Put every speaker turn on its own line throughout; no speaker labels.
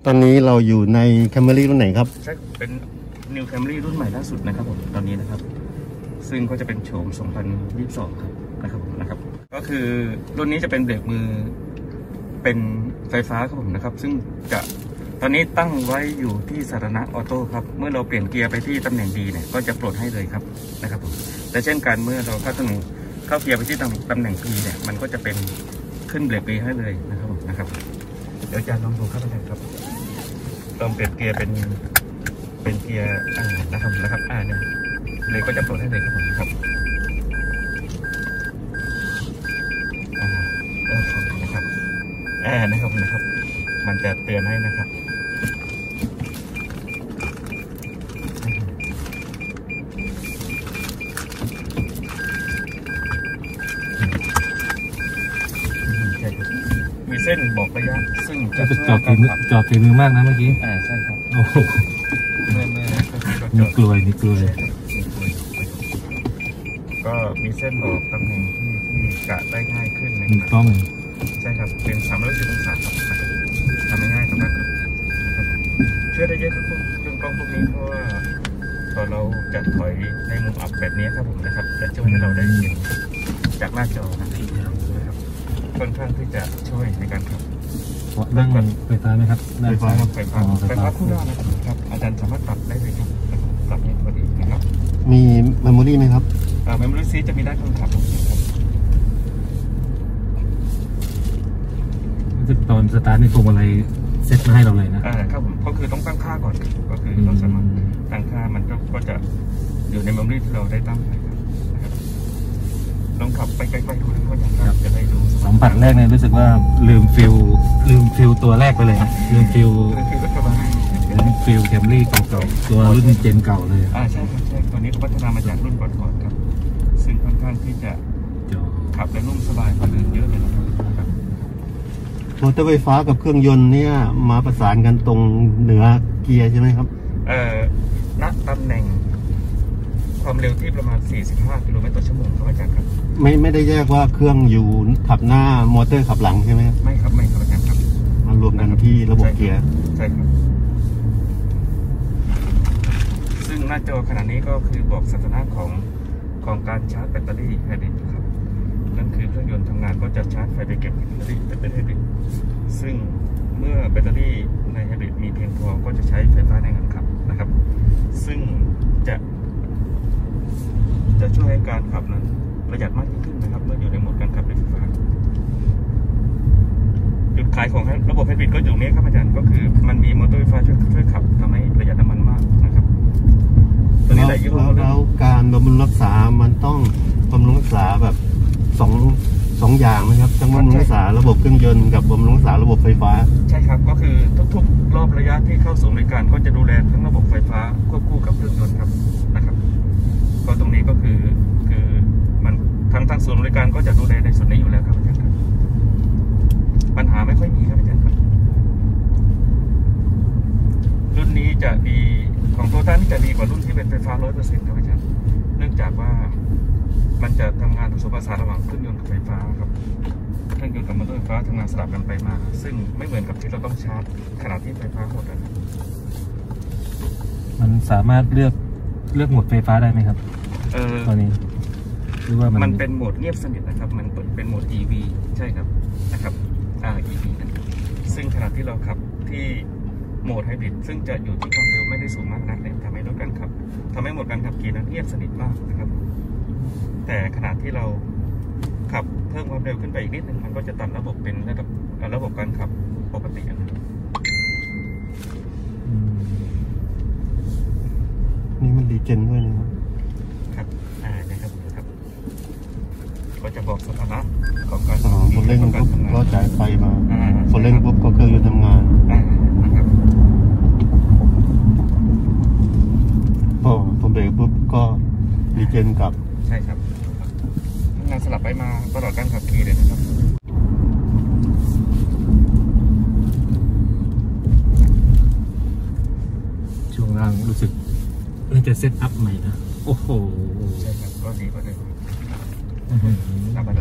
ตอนนี้เราอยู่ใน Camry รุ่นไหนครับ
ใช่เป็น New Camry รุ่นใหม่ล่าสุดนะครับผมตอนนี้นะครับซึ่งก็จะเป็นโฉม 2022 ครับนะครับก็คือรุ่นนี้จะเป็นเบรกมือเป็นไฟฟ้าครับผมนะครับซึ่งจะตอนนี้ตั้งไว้อยู่ที่สถานะออโต้ครับเมื่อเราเปลี่ยนเกียร์ไปที่ตำแหน่งดีเนี่ยก็จะปลดให้เลยครับนะครับผมแต่เช่นกันเมื่อเราเข้าเกียร์ไปที่ตำแหน่ง P เนี่ยมันก็จะเป็นขึ้นเบรก P ให้เลยนะครับผมนะครับเดี๋ยวอาจารย์ลองดูครับอาจารย์ครับลองเปลี่ยนเกียร์เป็นเกียร์นะครับเนี่ยเลยก็จะปลดให้เลยครับผมครับนะครับมันจะเตือนให้นะครับมีเส้นบอกระยะซึ่งจะ
จอดฝีมือมากนะเมื่อกี้
ใช่ครับ
โอ้โหนี่กลวย
ก็มีเส้นบอกตำแหน่งที่กะได้ง่ายขึ้นนะ
มีกล้อง
ใช่ครับเป็น360 องศาครับทำง่ายๆมากครับช่วยได้เยอะครับเครื่องกล้องพวกนี้เพราะว่าพอเราจัดถอยในมุมอับแบบนี้ครับผมนะครับจะช่วยให้เราได้เห็นจากหน้าจอนะครับค่อนข้างที่จะช่วยในการขับ
นั่งไฟฟ้าไหมครับ
ไฟฟ้าคู่หน้านะครับอาจารย์สามารถปรับได้เลยครับปรับให้พอดีนะครับ
มีเมมโมรี่ไหมครับ
เมมโมรี่ซีจะมีด้านคนขับ
ตอนสตาร์ทในพวงมาลัยเซ็ตมาให้เราเลย
นะครับผมก็คือต้องตั้งค่าก่อนก็คือเราสามารถตั้งค่ามันก็จะอยู่ในเมมโมรี่ที่เราได้ตั้งไว้ครับลองขับไปใกล้ๆดูนะครับจะได้ดู
สัมผัสแรกเนี่ยรู้สึกว่าลืมฟิลตัวแรกไปเลยลืมฟิลแคมรี่เก่าๆตัวรุ่นเจนเก่าเลย
ใช่ครับใช่ตัวนี้พัฒนามาจากรุ่นก่อนๆครับซึ่งค่อนข้างที่จะขับและนุ่มสบายกว่าเดิมเยอะเลยนะครับ
มอเตอร์ไฟฟ้ากับเครื่องยนต์เนี่ยมาประสานกันตรงเหนือเกียร์ใช่ไหมครับ
ณตำแหน่งความเร็วที่ประมาณ45 กิโลเมตรต่อชั่วโมงครับอาจารย์ครับ
ไม่ได้แยกว่าเครื่องอยู่ขับหน้ามอเตอร์ขับหลังใช่ไหมครับ
ไม่ครับอาจารย์ครับ
มารวมกันที่ระบบเกียร์
ใช่ครับซึ่งหน้าจอขณะนี้ก็คือบอกสถานะของการชาร์จแบตเตอรี่ไฮบริดครับนั่นคือเครื่องยนต์ทำงานก็จะชาร์จไฟไปเก็บแบตเตอรี่เป็นไฮบริดซึ่งเมื่อแบตเตอรี่ในไฮบริดมีเพียงพอก็จะใช้ไฟฟ้าในการขับนะครับซึ่งจะช่วยให้การขับนั้นประหยัดมากยิ่งขึ้นนะครับเมื่ออยู่ในโหมดการขับไฟฟ้าจุดขายของระบบไฮบริดก็อยู่ตรงนี้ครับอาจารย์ก็คือมันมีมอเตอร์ไฟฟ้าช่วยขับทำให้ประหยัดน้ำมันมากนะครับ
ตอนนี้แล้วการบำรุงรักษามันต้องบำรุงรักษาแบบสองอย่างนะครับทั้งบำรุงรักษาระบบเครื่องยนต์กับบำรุงรักษาระบบไฟฟ้า
ใช่ครับก็คือทุกๆรอบระยะที่เข้าสู่บริการก็จะดูแลทั้งระบบไฟฟ้าควบคู่กับเครื่องยนต์ครับนะครับก็ตรงนี้ก็คือมันทางศูนย์บริการก็จะดูแลในส่วนนี้อยู่แล้วครับอาจารย์ครับปัญหาไม่ค่อยมีครับอาจารย์ครับรุ่นนี้จะดีของโตโยต้านี่จะดีกว่ารุ่นที่เป็นไฟฟ้า 100% ครับอาจารย์เนื่องจากว่ามันจะทำงานผสมผสานระหว่างเครื่องยนต์กับไฟฟ้าครับเครื่องยนต์กับมอเตอร์ไฟฟ้าทำงานสลับกันไปมาซึ่งไม่เหมือนกับที่เราต้องชาร์จขณะที่ไฟฟ้าหมดนะครับ
มันสามารถเลือกโหมดไฟฟ้าได้ไหมครับตอนนี้หรือว่า
มันเป็นโหมดเงียบสนิทนะครับมันเป็นโหมด EV ใช่ครับนะครับEV นะซึ่งขณะที่เราขับที่โหมดไฮบริดซึ่งจะอยู่ที่ความเร็วไม่ได้สูงมากนักเนี่ยทำให้โหมดการขับขี่นั้นเงียบสนิทมากนะครับแต่ขณะที่เราขับเพิ่มความเร็วขึ้นไปอีกนิดนึงมันก็จะตัดระบบเป็นระบบการขับปกตินะครับ
นี่มันดีเจนด้วยนะครับ
นะครับก็จะบอกสถานะของการ
คนเร่งปุ๊บก็จ่ายไฟมาคนเร่งปุ๊บก็เครื่องยนต์ทำงาน
นะครับ
พอเบรกปุ๊บก็ดีเจนกับ
ใช่ครับงานสลับไปมาตลอดการขับขี่เลยนะครับ
ช่วงล่างรู้สึกน่าจะเซตอัพใหม่นะโอ้โห
ใช่ครับก็ดีกว่าเดิมลาบาโด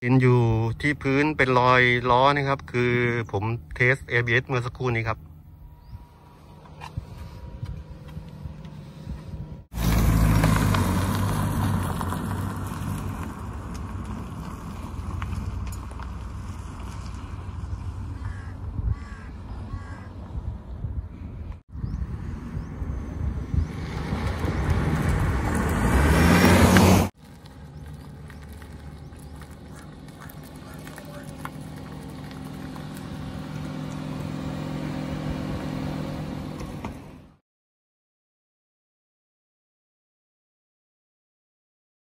เห็นอยู่ที่พื้นเป็นรอยล้อนะครับคือผมเทส ABS เมื่อสักครู่นี้ครับ